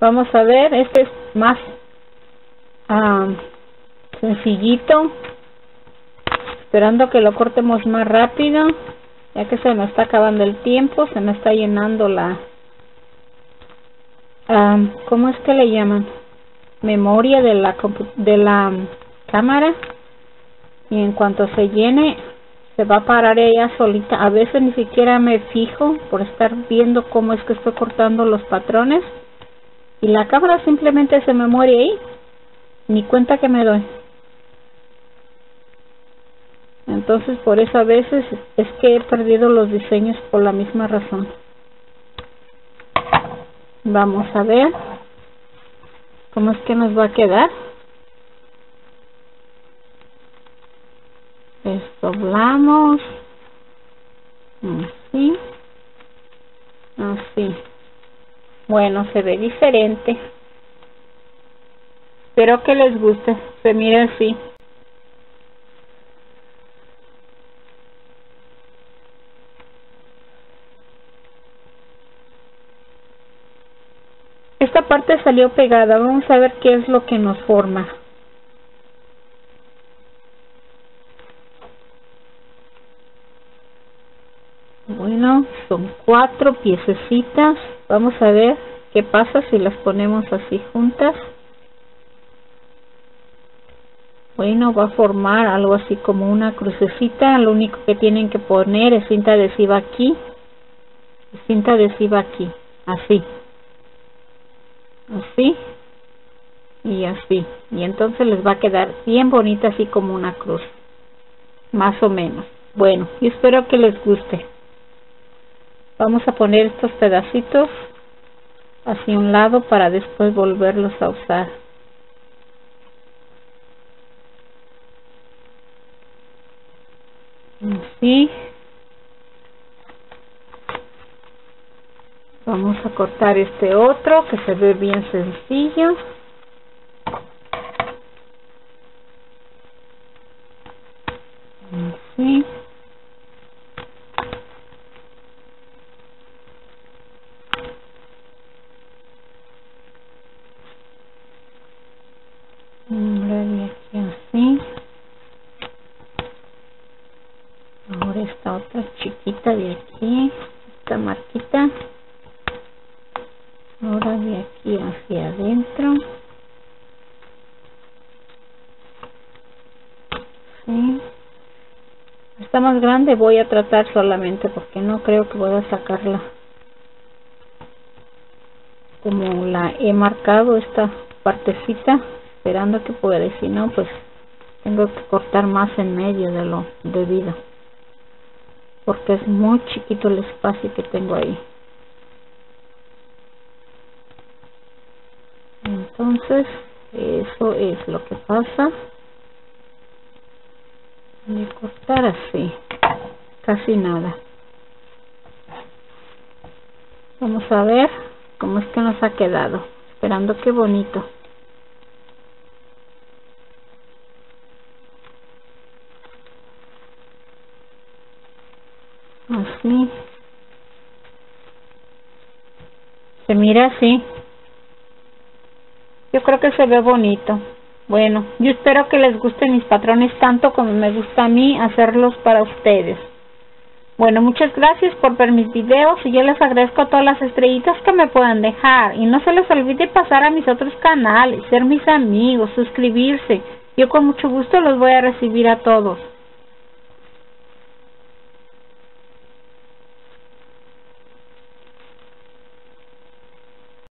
Vamos a ver, este es más sencillito. Esperando que lo cortemos más rápido, ya que se me está acabando el tiempo, se me está llenando la... ¿cómo es que le llaman? Memoria de la cámara. Y en cuanto se llene, se va a parar ella solita. A veces ni siquiera me fijo por estar viendo cómo es que estoy cortando los patrones. Y la cámara simplemente se me muere ahí. Ni cuenta que me doy. Entonces por eso a veces es que he perdido los diseños por la misma razón. Vamos a ver cómo es que nos va a quedar. Desdoblamos. Así. Así. Bueno, se ve diferente. Espero que les guste. Se mira así. Esta parte salió pegada. Vamos a ver qué es lo que nos forma. Bueno, son 4 piececitas. Vamos a ver qué pasa si las ponemos así juntas. Bueno, va a formar algo así como una crucecita. Lo único que tienen que poner es cinta adhesiva aquí y cinta adhesiva aquí. Así. Así y así. Y entonces les va a quedar bien bonita, así como una cruz. Más o menos. Bueno, y espero que les guste. Vamos a poner estos pedacitos hacia un lado para después volverlos a usar. Así. Vamos a cortar este otro que se ve bien sencillo. Así. De aquí así. Ahora esta otra chiquita de aquí, esta marquita. Ahora de aquí hacia adentro. Sí. Está más grande, voy a tratar solamente porque no creo que voy a sacarla como la he marcado, esta partecita, esperando que pueda. Si no, pues tengo que cortar más en medio de lo debido, porque es muy chiquito el espacio que tengo ahí. Entonces eso es lo que pasa. Voy a cortar así, casi nada. Vamos a ver cómo es que nos ha quedado. Esperando que bonito. Así. Se mira así. Yo creo que se ve bonito. Bueno, yo espero que les gusten mis patrones tanto como me gusta a mí hacerlos para ustedes. Bueno, muchas gracias por ver mis videos y yo les agradezco todas las estrellitas que me puedan dejar. Y no se les olvide pasar a mis otros canales, ser mis amigos, suscribirse. Yo con mucho gusto los voy a recibir a todos.